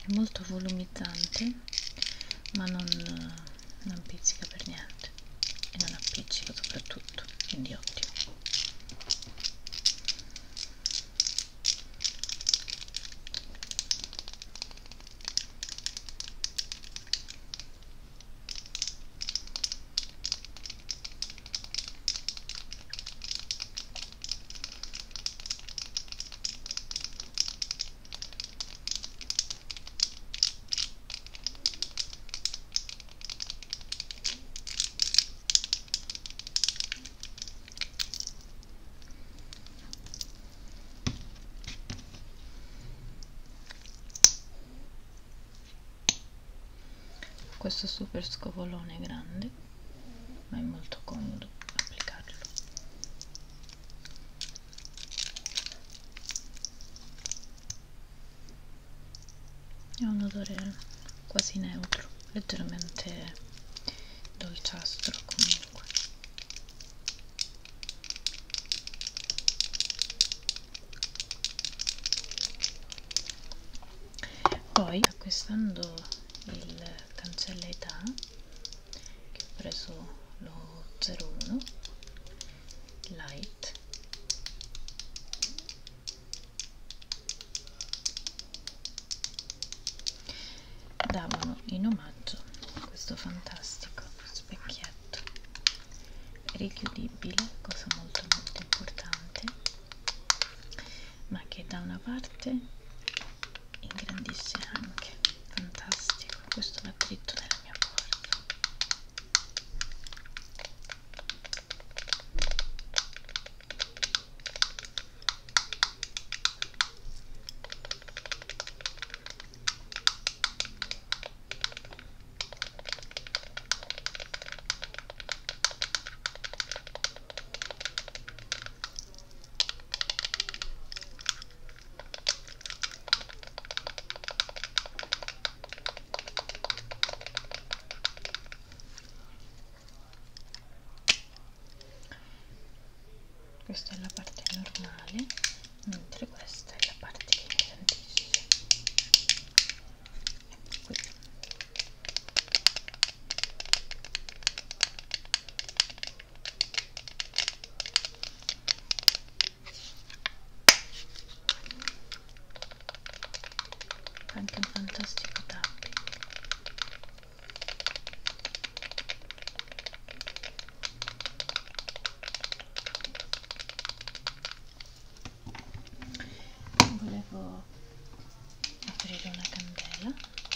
è molto volumizzante, ma non pizzica per niente e non appiccica soprattutto, quindi ottimo. Questo super scovolone grande, ma è molto comodo applicarlo. Ha un odore quasi neutro, leggermente dolciastro comunque. Poi, acquistando il cancella età, che ho preso lo 01 Light, davano in omaggio questo fantastico specchietto richiudibile, cosa molto importante, ma che da una parte ingrandisce anche. Fantastico, questo va dritto nella mia borsa. Questa è la parte normale, mentre questa è la parte che ingrandisce. Ecco qui. Fa anche un fantastico tapping. Volevo aprire una candela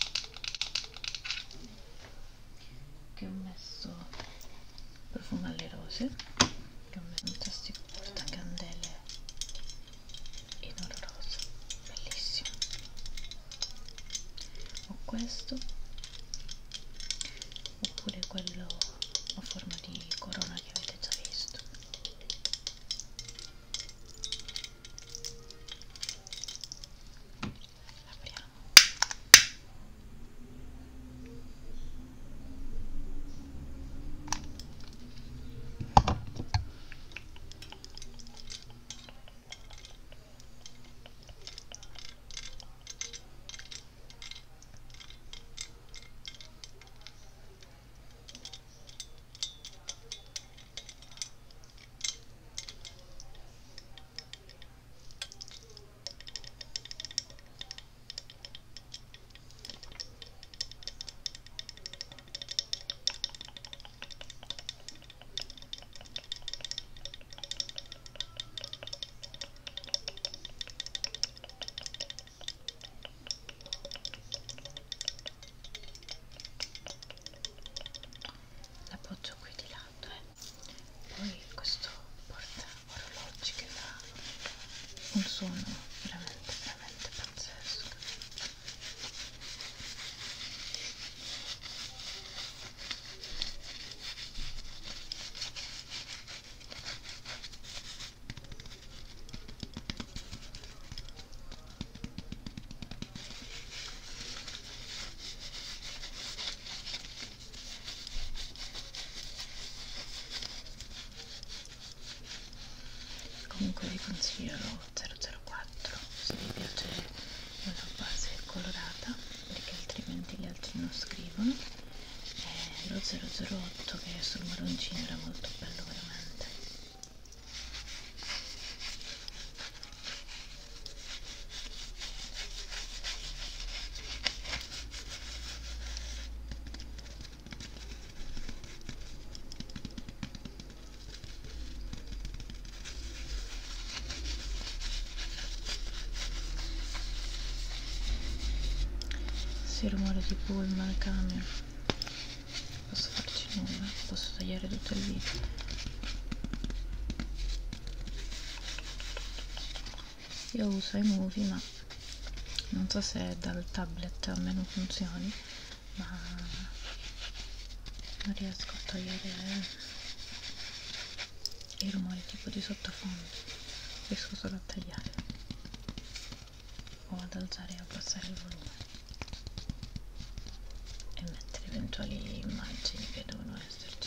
che ho messo profumo alle rose, che ho messo un fantastico portacandele in oro rosa, bellissimo. O questo oppure quello a forma di corona che avete già visto. Apriamo. L'appoggio qui di lato, Poi questo porta orologi che fa un suono veramente pazzesco. Comunque vi consiglio lo 004 se vi piace una base colorata. 008 che sul maroncino era molto bello veramente. Sì, rumore di pullman, camion. Posso farci nulla, posso tagliare tutto il video. Io uso iMovie, ma non so se dal tablet a me non funzioni, ma non riesco a togliere i rumori tipo di sottofondo, riesco solo a tagliare o ad alzare e abbassare il volume e mettere eventuali immagini che devono esserci.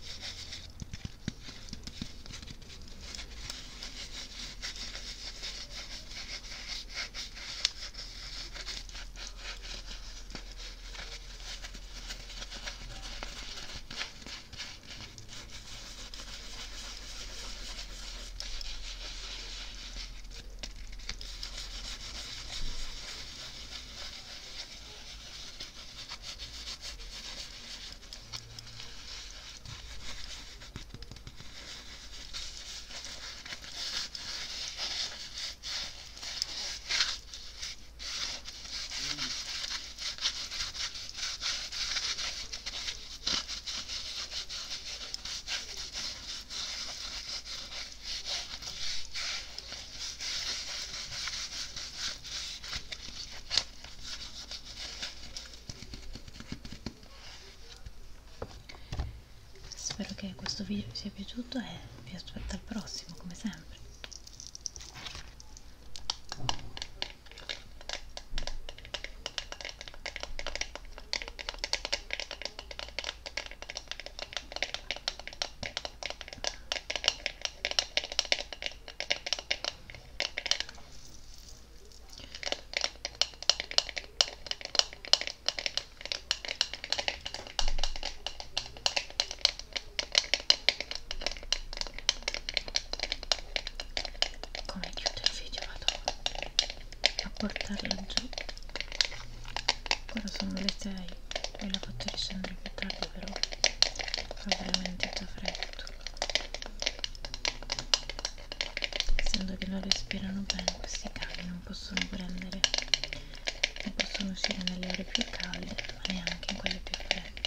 Spero che questo video vi sia piaciuto e vi aspetto al prossimo, come sempre. Come chiudo il video vado a portarla giù. Ora sono le 6, poi l'ho fatto riscendere più tardi, però fa veramente già freddo. Essendo che non respirano bene questi cani non possono prendere, non possono uscire nelle ore più calde ma neanche in quelle più fredde.